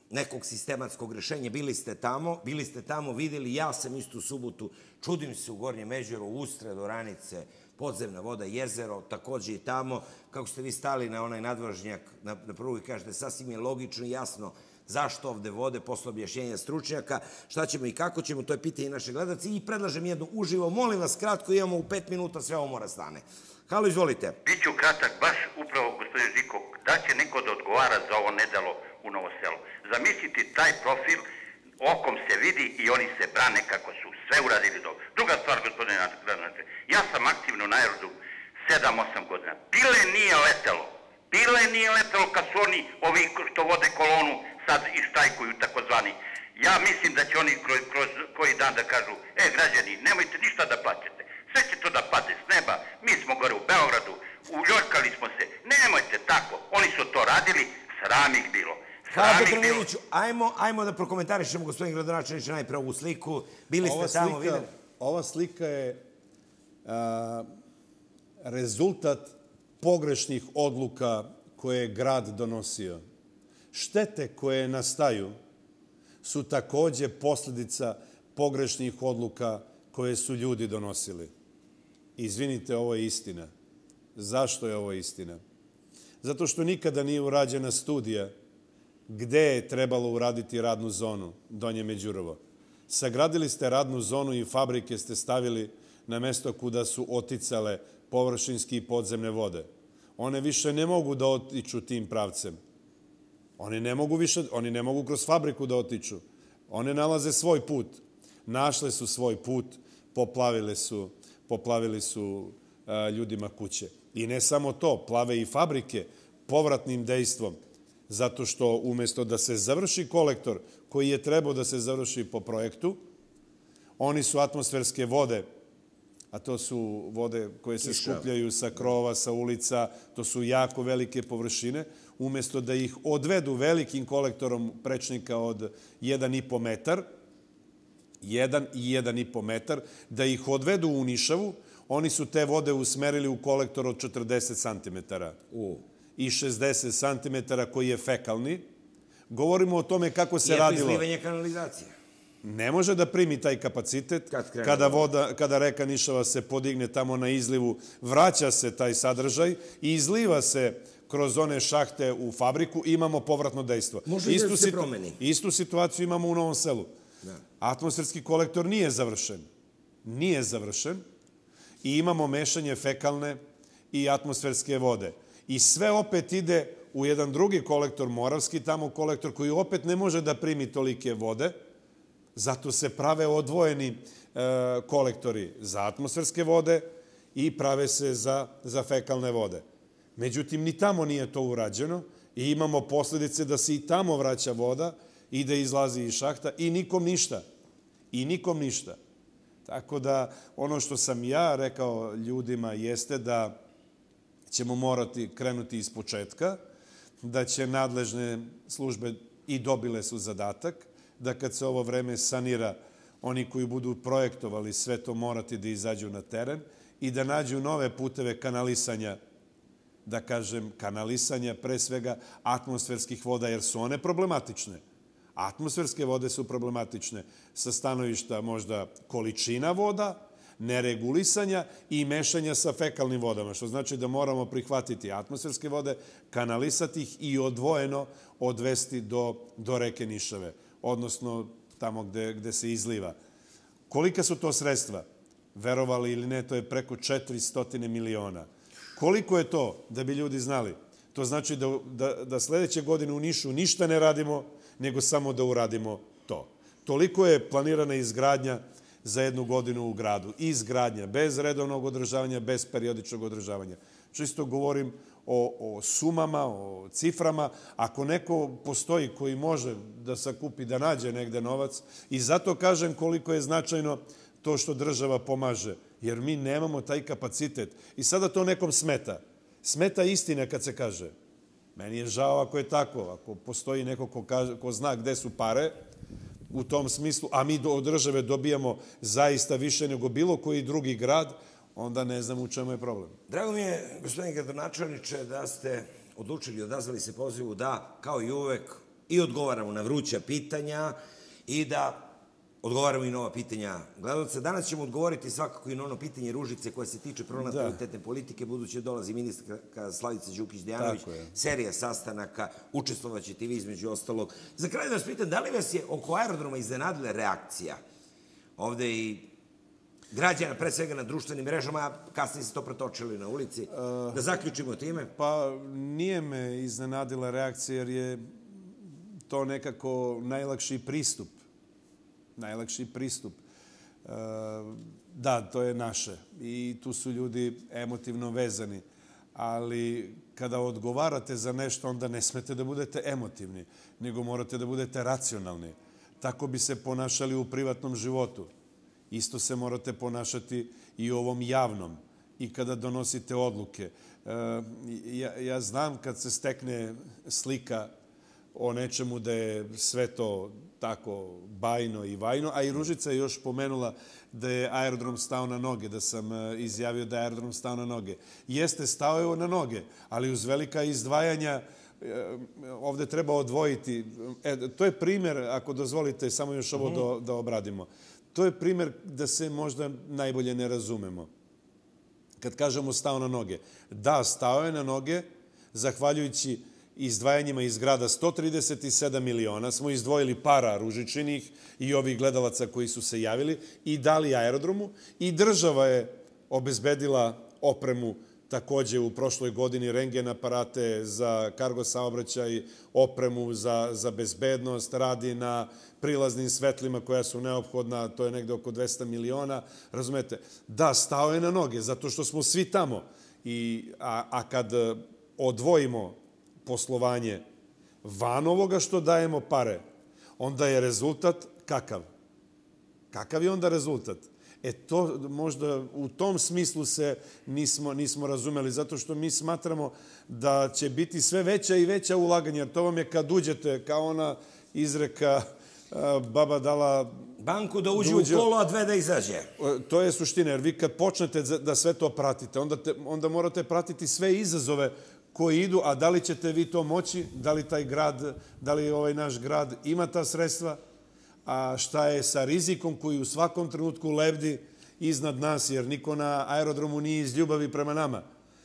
nekog sistematskog rešenja. Bili ste tamo, videli, ja sam istu subotu, čudim se u Gornjem Međeru, Ustre, Doranice, podzemna voda, jezero, takođe i tamo, kako ste vi stali na onaj nadvožnjak na prugi, kažete, sasvim je logično i jasno zašto ovde vode, posle objašnjenja stručnjaka, šta ćemo i kako ćemo, to je pitanje i naše gledalce i predlažem jednu uživo, molim vas kratko, imamo u 5 minuta, sve ovo mora stane. Halo, izvolite. Biću kratak, baš upravo, gospodin Žiko, da će neko da odgovara za ovo nedelo u Novo Selo. Zamislite taj profil, okom se vidi i oni se brane kako su sve uradili dobro. Druga stvar, gospodine gradonačelniče, ja sam aktivno na aerodromu 7-8 godina. Pile nije letelo kad su oni, ovi što vode kolonu, sad i štajkuju takozvani. Ja mislim da će oni kroz koji dan da kažu, građani, nemojte ništa da plaćate. Sve će to da pade s neba. Mi smo gore u Beogradu, uljoljkali smo se. Nemojte tako. Oni su to radili, sram ih bilo. Hvala, dr. Miliću. Ajmo da prokomentarišemo, gospodin gradonačelniče, najpre ovu sliku. Bili ste tamo, videli? Ova slika je rezultat pogrešnih odluka koje je grad donosio. Štete koje nastaju su takođe posledica pogrešnih odluka koje su ljudi donosili. Izvinite, ovo je istina. Zašto je ovo istina? Zato što nikada nije urađena studija gde je trebalo uraditi radnu zonu Donje Međurovo. Sagradili ste radnu zonu i fabrike ste stavili na mesto kuda su oticale površinski i podzemne vode. One više ne mogu da otiču tim pravcem. Oni ne mogu kroz fabriku da otiču. One nalaze svoj put. Našle su svoj put, poplavili su ljudima kuće. I ne samo to, plave i fabrike povratnim dejstvom, zato što umesto da se završi kolektor koji je trebao da se završi po projektu, oni su atmosferske vode, a to su vode koje se skupljaju sa krova, sa ulica, to su jako velike površine, umesto da ih odvedu velikim kolektorom prečnika od 1,5 metar, 1 i 1,5 metar, da ih odvedu u Nišavu, oni su te vode usmerili u kolektor od 40 cm i 60 cm koji je fekalni. Govorimo o tome kako se radilo. Je izlivanje kanalizacije. Ne može da primi taj kapacitet. Kada reka Nišava se podigne tamo na izlivu, vraća se taj sadržaj i izliva se kroz one šahte u fabriku i imamo povratno dejstvo. Može da se promeni. Istu situaciju imamo u Novom Selu. Atmosferski kolektor nije završen. Nije završen i imamo mešanje fekalne i atmosferske vode. I sve opet ide u jedan drugi kolektor, Moravski tamo kolektor, koji opet ne može da primi tolike vode, zato se prave odvojeni kolektori za atmosferske vode i prave se za fekalne vode. Međutim, ni tamo nije to urađeno i imamo posledice da se i tamo vraća voda i da izlazi iz šahta i nikom ništa. I nikom ništa. Tako da ono što sam ja rekao ljudima jeste da ćemo morati krenuti iz početka, da će nadležne službe i dobile su zadatak, da kad se ovo vreme sanira, oni koji budu projektovali sve to morati da izađu na teren i da nađu nove puteve kanalisanja, da kažem kanalisanja pre svega atmosferskih voda, jer su one problematične. Atmosferske vode su problematične sa stanovišta možda količina voda, neregulisanja i mešanja sa fekalnim vodama, što znači da moramo prihvatiti atmosferske vode, kanalisati ih i odvojeno odvesti do reke Nišave, odnosno tamo gde se izliva. Kolika su to sredstva? Verovali ili ne, to je preko 400 miliona. Koliko je to, da bi ljudi znali? To znači da sledeće godine u Nišu ništa ne radimo, nego samo da uradimo to. Toliko je planirana izgradnja za 1 godinu u gradu. Izgradnja, bez redovnog održavanja, bez periodičnog održavanja. Čisto govorim o sumama, o ciframa. Ako neko postoji koji može da sakupi, da nađe negde novac, i zato kažem koliko je značajno to što država pomaže, jer mi nemamo taj kapacitet. I sada to nekom smeta. Smeta istina kad se kaže. Meni je žao ako je tako, ako postoji neko ko zna gde su pare, u tom smislu, a mi od države dobijamo zaista više nego bilo koji drugi grad, onda ne znam u čemu je problem. Drago mi je, gospodine gradonačelniče, da ste odlučili, odazvali se pozivu da, kao i uvek, i odgovaramo na vruća pitanja i da odgovaramo i na ova pitanja gledalca. Danas ćemo odgovoriti svakako i na ono pitanje Ružice koje se tiče pronatalitetne politike, budući dolazi ministarka Slavica Đukić-Dejanović, serija sastanaka, učestvovaćete i vi između ostalog. Za kraj da vas pitam, da li vas je oko aerodroma iznenadila reakcija ovde i građana, pre svega na društvenim mrežama, a kasnije se to pretočili na ulici, da zaključimo time? Pa nije me iznenadila reakcija jer je to nekako najlakši pristup. Najlakši pristup. Da, to je naše i tu su ljudi emotivno vezani, ali kada odgovarate za nešto, onda ne smete da budete emotivni, nego morate da budete racionalni. Tako bi se ponašali u privatnom životu. Isto se morate ponašati i u ovom javnom i kada donosite odluke. Ja znam kad se stekne slika o nečemu da je sve to tako bajno i vajno, a i Ružica je još pomenula da je aerodrom stao na noge, da sam izjavio da je aerodrom stao na noge. Jeste, stao je na noge, ali uz velika izdvajanja ovde treba odvojiti. To je primer, ako dozvolite, samo još ovo da obradimo. To je primer da se možda najbolje ne razumemo. Kad kažemo stao na noge. Da, stao je na noge, zahvaljujući izdvajanjima iz grada 137 miliona smo izdvojili para Ružičinih i ovih gledalaca koji su se javili i dali aerodromu i država je obezbedila opremu takođe u prošloj godini, rendgen aparate za kargo saobraćaj, opremu za bezbednost, radi na prilaznim svetlima koja su neophodna, to je negde oko 200 miliona, razumete? Da, stao je na noge, zato što smo svi tamo. A kad odvojimo poslovanje van ovoga što dajemo pare, onda je rezultat kakav? Kakav je onda rezultat? To možda u tom smislu se nismo razumeli, zato što mi smatramo da će biti sve veća i veća ulaganja, jer to vam je kad uđete, kao ona izreka, baba dala banku da uđe u kolo, a dve da izađe. To je suština, jer vi kad počnete da sve to pratite, onda morate pratiti sve izazove koji idu, a da li ćete vi to moći, da li taj grad, da li ovaj naš grad ima ta sredstva, a šta je sa rizikom koji u svakom trenutku lebdi iznad nas, jer niko na aerodromu nije iz ljubavi prema nama,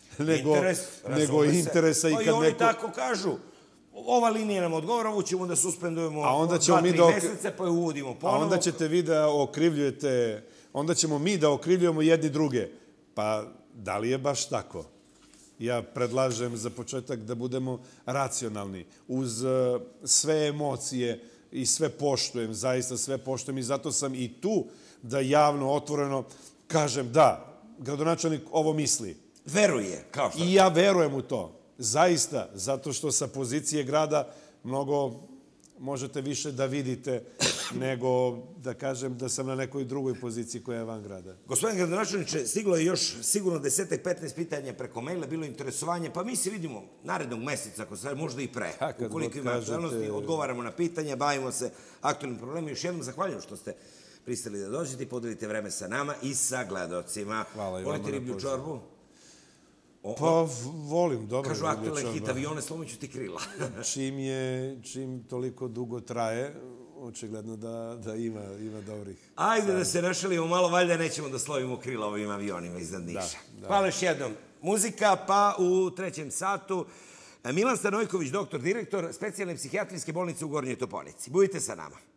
nego interesa. I oni tako kažu, ova linija nam odgovara, ovo ćemo da suspendujemo 2-3 meseca, pa je uvodimo ponovo. A onda ćete vi da okrivljujete, onda ćemo mi da okrivljujemo jedni druge. Pa da li je baš tako? Ja predlažem za početak da budemo racionalni. Uz sve emocije i sve poštujem, zaista sve poštujem i zato sam i tu da javno, otvoreno kažem da, gradonačelnik ovo misli. Veruje, kao što. I ja verujem u to. Zaista, zato što sa pozicije grada mnogo možete više da vidite nego da kažem da sam na nekoj drugoj poziciji koja je van grada. Gospodin gradonačelniče, stiglo je još sigurno 10-15 pitanja preko maila, bilo interesovanje, pa mi se vidimo narednog meseca, ako se možda i pre. Ukoliko ima aktualnosti, odgovaramo na pitanja, bavimo se aktualnim problemima. Još jednom zahvaljujem što ste pristali da dođete i podelite vreme sa nama i sa gledalcima. Hvala i vama na pozivu. Volite riblju čorbu? Pa volim, dobro. Kažu aktualan hit, avione, slomiću ti krila. Čim toliko dugo traje, očigledno da ima dobrih. Ajde da se našalimo malo, valjda nećemo da slovimo krila ovim avionima iznad Niša. Hvala još jednom. Muzika, pa u trećem satu Milan Stanojković, doktor, direktor specijalne psihijatrijske bolnice u Gornjoj Toponici. Budite sa nama.